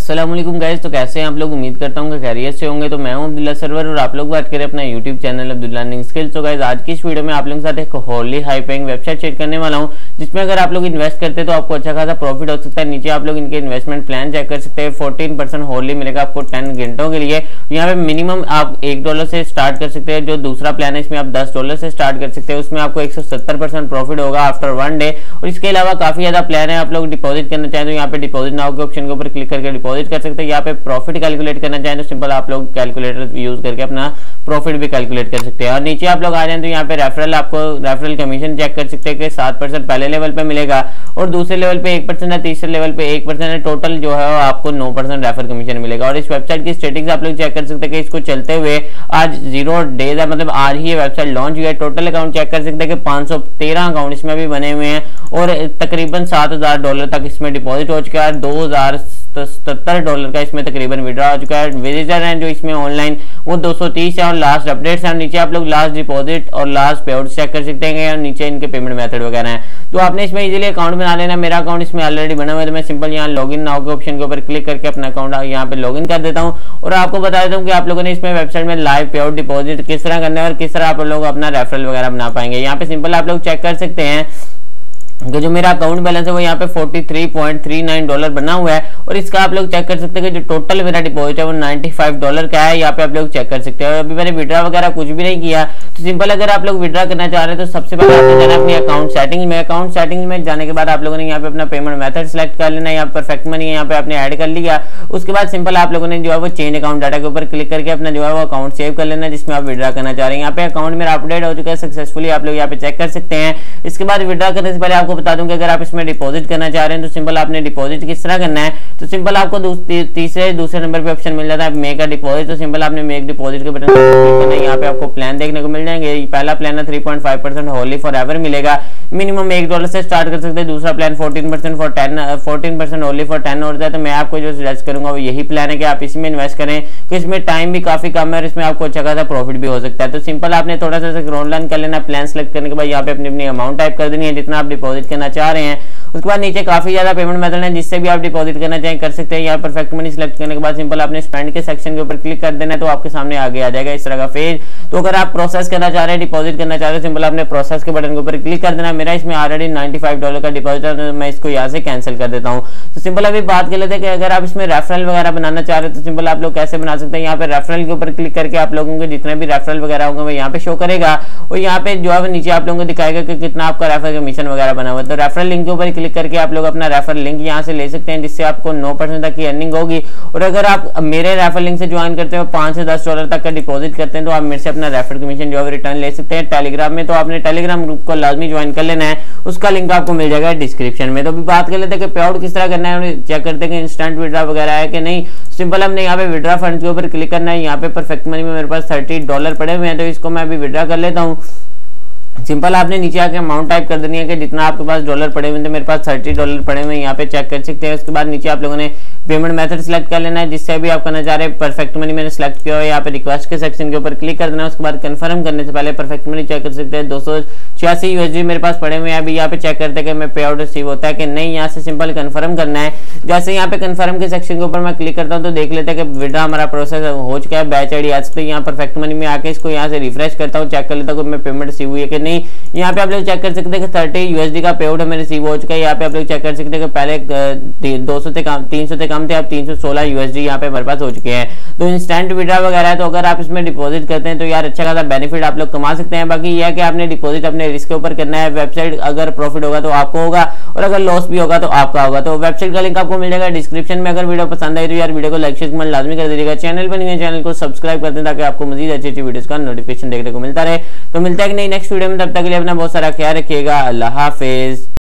अस्सलाम वालेकुम गाइस। तो कैसे हैं आप लोग? उम्मीद करता हूं कि खैरियत से होंगे। तो मैं हूं अब्दुल्ला सरवर और आप लोग बात करें अपना YouTube channel Abdullah earning skills. तो गाइस आज की इस वीडियो में आप लोगों के साथ एक hourly high paying website share करने वाला हूं, जिसमें अगर आप लोग इन्वेस्ट करते हैं तो आपको अच्छा खासा प्रॉफिट हो सकता है। नीचे आप लोग इनके इन्वेस्टमेंट प्लान चेक कर सकते हैं। 14% होली मिलेगा आपको 10 घंटों के लिए। यहाँ पे मिनिमम आप $1 से स्टार्ट कर सकते हैं। जो दूसरा प्लान है इसमें आप $10 से स्टार्ट कर सकते हैं। उसमें आपको 170% प्रॉफिट होगा आफ्टर 1 डे। और इसके अलावा काफी ज्यादा प्लान है। आप लोग डिपॉजिट करना चाहें तो यहाँ पे डिपॉजिट नाउ के ऑप्शन के ऊपर क्लिक करके डिपॉजिट कर सकते हैं। यहाँ पे प्रॉफिट कैलकुलेट करना चाहें तो सिंपल आप लोग कैलकुलेटर यूज करके अपना प्रॉफिट भी कैलकुलेट कर सकते हैं। और नीचे आप लोग आ जाए तो यहाँ पे रेफरल आपको रेफरल कमीशन चेक कर सकते हैं कि 7% पहले लेवल पे मिलेगा और दूसरे लेवल पे 1% है, तीसरे लेवल पे 1% है। टोटल जो है आपको 9% रेफर कमीशन मिलेगा। और इस वेबसाइट की स्टेटिंग्स आप लोग चेक कर सकते हैं कि इसको चलते हुए आज 0 डेज है, मतलब आज ही ये वेबसाइट लॉन्च हुई है। टोटल अकाउंट चेक कर सकते हैं कि 513 अकाउंट इसमें भी बने हुए हैं और तकरीबन $7,000 तक इसमें डिपॉजिट हो चुका है। $2,077 का इसमें तकरीबन विड्रॉ हो चुका है। विजिटर हैं जो इसमें ऑनलाइन वो 230 है और लास्ट अपडेट्स हैं। नीचे आप लोग लास्ट डिपॉजिट और लास्ट पे आउट चेक कर सकते हैं और नीचे इनके पेमेंट मेथड वगैरह हैं। तो आपने इसमें इजीली अकाउंट बना लेना। मेरा अकाउंट इसमें ऑलरेडी बना हुआ है तो मैं सिंपल यहाँ लॉगिन नाउ के ऑप्शन के ऊपर क्लिक करके अपना अकाउंट यहाँ पे लॉगिन कर देता हूँ। और आपको बता देता हूँ कि आप लोगों ने इसमें वेबसाइट में लाइव पे आउट डिपॉजिट किस तरह करना है और किस तरह आप लोग अपना रेफरल वगैरह बना पाएंगे। यहाँ पे सिंपल आप लोग चेक कर सकते हैं कि जो मेरा अकाउंट बैलेंस है वो यहाँ पे $43.39 बना हुआ है। और इसका आप लोग चेक कर सकते हैं कि जो टोटल मेरा डिपॉजिट है वो $95 का है। यहाँ पे आप लोग चेक कर सकते हैं। और अभी मैंने विड्रॉ वगैरह कुछ भी नहीं किया। तो सिंपल अगर आप लोग विड्रॉ करना चाह रहे हैं तो सबसे पहले आपको जाना है अपनी अकाउंट सेटिंग्स में। अकाउंट सेटिंग्स में जाने के बाद आप लोगों ने यहाँ पे अपना पेमेंट मेथड सेलेक्ट कर लेना है। यहाँ परफेक्ट मनी है, यहाँ पे आपने ऐड कर लिया। उसके बाद सिंपल आप लोगों ने जो है वो चेंज अकाउंट डाटा के ऊपर क्लिक करके अपना जो है वो अकाउंट सेव कर लेना है जिसमें आप विड्रॉ करना चाह रहे हैं। यहाँ पे अकाउंट मेरा अपडेट हो चुका है सक्सेसफुली, आप लोग यहाँ पे चेक कर सकते हैं। इसके बाद विड्रॉ करने से पहले आपको बता दूं कि अगर आप इसमें डिपॉजिट करना चाह रहे हैं तो सिंपल आपने डिपॉजिट किस तरह करना है। तो सिंपल आपको दूसरे नंबर पे ऑप्शन मिल जाता है मेक अ डिपॉजिट। तो सिंपल आपने मेक डिपॉजिट के बटन पर क्लिक करना है। यहाँ पे आपको प्लान देखने को मिल जाएंगे। पहला प्लान है 3.5% होली फॉर एवर मिलेगा, मिनिमम $1 से स्टार्ट कर सकते हैं। दूसरा प्लान 14% होली फॉर 10 होता है। तो मैं आपको जो सजेस्ट करूंगा वो यही प्लान है कि आप इसमें इन्वेस्ट करें क्योंकि इसमें टाइम भी काफी कम है और इसमें आपको अच्छा खासा प्रॉफिट भी हो सकता है। तो सिंपल आपने थोड़ा सा स्क्रॉल डाउन कर लेना। प्लान सेलेक्ट करने के बाद यहाँ पे अपनी अमाउंट टाइप कर देनी है जितना आप डिपॉजिट करना चाह रहे हैं। उसके बाद नीचे काफी ज्यादा पेमेंट मेथड है जिससे भी आप डिपॉजिट करना चाहें कर सकते हैं। यहाँ परफेक्ट मनी सिलेक्ट करने के बाद सिंपल आपने स्पेंड के सेक्शन के ऊपर क्लिक कर देना है तो आपके सामने आगे आ जाएगा इस तरह का पेज। तो अगर आप प्रोसेस करना चाह रहे हैं, डिपॉजिट करना चाह रहे हैं, सिंपल आपने प्रोसेस के बटन के ऊपर क्लिक कर देना। मेरा इसमें ऑलरेडी $95 का डिपॉजिट है तो मैं इसको यहाँ से कैंसिल कर देता हूँ। तो सिंपल अभी बात कर लेते हैं कि अगर आप इसमें रेफरल वगैरह बनाना चाह रहे हैं तो सिंपल आप लोग कैसे बना सकते हैं। यहाँ पे रेफरल के ऊपर क्लिक करके आप लोगों के जितने भी रेफरल वगैरह होंगे वो यहाँ पे शो करेगा और यहाँ पे जो है नीचे आप लोगों को दिखाएगा कि कितना आपका रेफरल कमीशन वगैरह बना हुआ है। तो रेफरल लिंक के ऊपर क्लिक करके आप लोग अपना रेफरल लिंक यहाँ से ले सकते हैं जिससे आपको 9% तक की अर्निंग होगी। और अगर आप मेरे रेफरल लिंक से ज्वाइन करते हैं $5 से $10 तक का डिपॉजिट करते हैं तो आप मेरे से अपना रेफरल कमीशन जो है रिटर्न ले सकते हैं। टेलीग्राम में तो आपने टेलीग्राम ग्रुप को लाजमी ज्वाइन कर लेना है, उसका लिंक आपको मिल जाएगा डिस्क्रिप्शन में। तो अभी बात कर लेते हैं कि पे आउट किस तरह करना है, चेक करते हैं कि इंस्टेंट विड्रॉ वगैरह है कि नहीं। सिंपल हमने यहाँ पे विड्रॉ फंड के ऊपर क्लिक करना है। यहाँ पे परफेक्ट मनी में मेरे पास $30 पड़े हुए हैं तो इसको मैं अभी विड्रॉ कर लेता हूँ। सिंपल आपने नीचे आके अमाउंट टाइप कर देनी है कि जितना आपके पास डॉलर पड़े हुए हैं। तो मेरे पास $30 पड़े हुए हैं, यहाँ पे चेक कर सकते हैं। उसके बाद नीचे आप लोगों ने पेमेंट मेथड सेलेक्ट कर लेना है जिससे भी आप करना चाह रहे हैं। परफेक्ट मनी मैंने सेलेक्ट किया है, यहाँ पे रिक्वेस्ट के सेक्शन के ऊपर क्लिक कर देना है। उसके बाद कंफर्म करने से पहले परफेक्ट मनी चेक कर सकते हैं। 286 USD मेरे पास पड़े हुए हैं। अभी यहाँ पे चेक करते हैं कि मैं पे आउट रिसीव होता है कि नहीं। यहाँ से सिंपल कंफर्म करना है। जैसे यहाँ पे कंफर्म के सेक्शन के ऊपर मैं क्लिक करता हूँ तो देख लेते हैं कि विड्रॉ हमारा प्रोसेस हो चुका है। बैच आईडी आ सकते हैं। यहाँ परफेक्ट मनी में आके इसको यहाँ से रिफ्रेश करता हूँ, चेक कर लेता हूँ मैं पेमेंट रिसीव हुई है कि नहीं। यहाँ पे आप लोग चेक कर सकते हैं कि 30 USD का पे आउट हमें रिसीव हो चुका है। यहाँ पे आप लोग चेक कर सकते हैं कि पहले 200 से कम 300 से कम थे, अब 316 USD यहाँ पे हमारे पास हो चुके हैं। तो इंस्टेंट विड्रॉ वगैरह है तो अगर आप इसमें डिपॉजिट करते हैं तो यार अच्छा खासा बेनिफिट आप लोग कमा सकते हैं। बाकी यह है कि आपने डिपॉजिट अपने रिस्क के ऊपर करना है। वेबसाइट अगर प्रॉफिट होगा तो आपको होगा और अगर लॉस भी होगा तो आपका होगा। तो वेबसाइट का लिंक आपको मिल जाएगा डिस्क्रिप्शन में। अगर वीडियो पसंद आई तो यार वीडियो को लाइक शेयर कमेंट लाजमी कर दीजिएगा। चैनल पर नहीं है चैनल को सब्सक्राइब कर दें ताकि आपको मजीद अच्छी अच्छी वीडियोस का नोटिफिकेशन देखने को मिलता रहे। तो मिलता है कि नहीं नेक्स्ट वीडियो में, तब तक के लिए अपना बहुत सारा ख्याल रखिएगा। अल्लाह हाफिज।